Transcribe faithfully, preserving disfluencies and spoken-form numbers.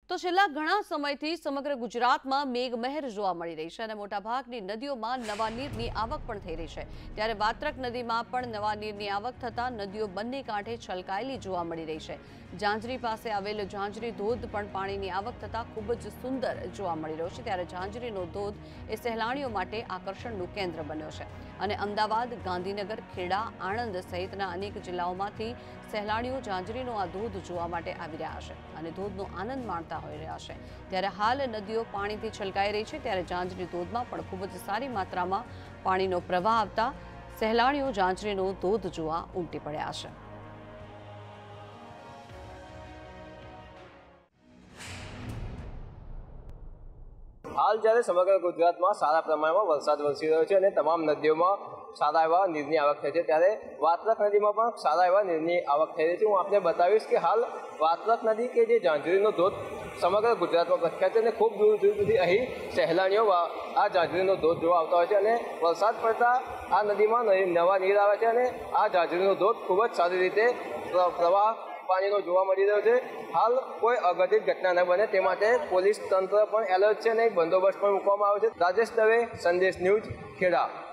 તો છેલ્લા ઘણા સમયથી સમગ્ર ગુજરાતમાં મેઘમહેર જોવા મળી રહી છે અને મોટાભાગની નદીઓમાં નવા નીરની આવક પણ થઈ રહી છે। ત્યારે વાત્રક નદીમાં પણ નવા નીરની આવક થતાં નદીઓ બંને કાંઠે છલકાયેલી જોવા મળી રહી છે। ઝાંઝરી પાસે આવેલ ઝાંઝરી ધોધ પણ પાણીની આવક થતાં ખૂબ જ સુંદર જોવા મળી રહ્યો છે। ત્યારે ઝાંઝરીનો ધોધ એ સહેલાણીઓ માટે આકર્ષણનું કેન્દ્ર બન્યો છે અને અમદાવાદ, ગાંધીનગર, ખેડા, આણંદ સહિતના અનેક જિલ્લાઓમાંથી સહેલાણીઓ ઝાંઝરીનો આ ધોધ જોવા માટે આવી રહ્યા છે અને ધોધનો આનંદ માણતા હોઈ રહ્યા છે। ત્યારે હાલ નદીઓ પાણીથી છલકાઈ રહી છે। ત્યારે ઝાંઝરી ધોધમાં પણ ખૂબ જ સારી માત્રામાં પાણીનો પ્રવાહ આવતા સહેલાણીઓ ઝાંઝરીનો ધોધ જોવા ઉમટી પડ્યા છે। हाल જ્યારે સમગ્ર ગુજરાતમાં સારા પ્રમાણમાં વરસાદ વરસી રહ્યો છે અને તમામ નદીઓમાં સારા એવા નીરની આવક થઈ છે, ત્યારે વાત્રક નદીમાં પણ સારા એવા નીરની આવક થઈ રહી છે। હું આપને બતાવીશ કે હાલ વાત્રક નદી કે જે ઝાંઝરીનો ધોધ સમગ્ર ગુજરાતમાં પ્રખ્યાત છે અને ખૂબ દૂર દૂર સુધી અહીં સહેલાણીઓ આ ઝાંઝરીનો ધોધ જોવા આવતા હોય છે અને વરસાદ પડતા આ નદીમાં નવા નીર આવે છે અને આ ઝાંઝરીનો ધોધ ખૂબ જ સારી રીતે પ્રવાહ પાણીનો જોવા મળી રહ્યો છે। હાલ કોઈ અઘટિત ઘટના ન બને તે માટે પોલીસ તંત્ર પણ એલર્ટ છે અને બંદોબસ્ત પણ મૂકવામાં આવ્યો છે। રાજેશ દવે, સંદેશ ન્યૂઝ, ખેડા।